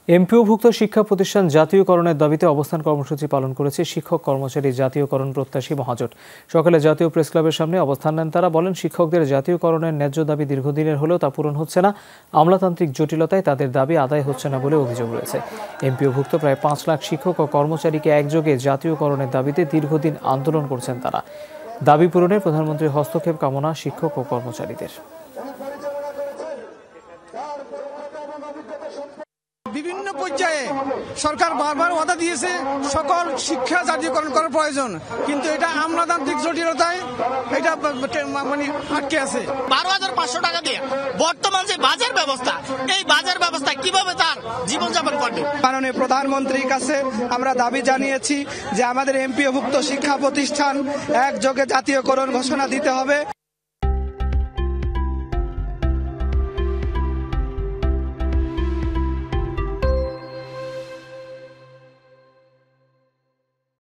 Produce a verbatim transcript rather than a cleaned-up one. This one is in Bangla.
এমপিওভুক্ত শিক্ষা প্রতিষ্ঠান জাতীয়করণের দাবিতে অবস্থান কর্মসূচি পালন করেছে শিক্ষক কর্মচারী জাতীয়করণ প্রত্যাশী মহাজোট। সকালে জাতীয় প্রেসক্লাবের সামনে অবস্থান নেন তারা। বলেন, শিক্ষকদের জাতীয়করণের ন্যায্য দাবি দীর্ঘদিনের হলেও তা পূরণ হচ্ছে না। আমলাতান্ত্রিক জটিলতায় তাদের দাবি আদায় হচ্ছে না বলে অভিযোগ রয়েছে। এমপিওভুক্ত প্রায় পাঁচ লাখ শিক্ষক ও কর্মচারীকে একযোগে জাতীয়করণের দাবিতে দীর্ঘদিন আন্দোলন করছেন তারা। দাবি পূরণে প্রধানমন্ত্রীর হস্তক্ষেপ কামনা শিক্ষক ও কর্মচারীদের। বিভিন্ন পর্যায়ে সরকার বারবার ওয়াদা দিয়েছে সকল শিক্ষা জাতীয়করণ করার প্রয়োজন, কিন্তু এটা আমলাতান্ত্রিক জটিলতায় এটা মানে আটকে আছে। বারো হাজার পাঁচশো টাকা দিয়ে বর্তমান যে বাজার ব্যবস্থা, এই বাজার ব্যবস্থা কিভাবে তার জীবনযাপন করবে? মাননীয় প্রধানমন্ত্রীর কাছে আমরা দাবি জানিয়েছি যে আমাদের এমপিওভুক্ত শিক্ষা প্রতিষ্ঠান একযোগে জাতীয়করণ ঘোষণা দিতে হবে।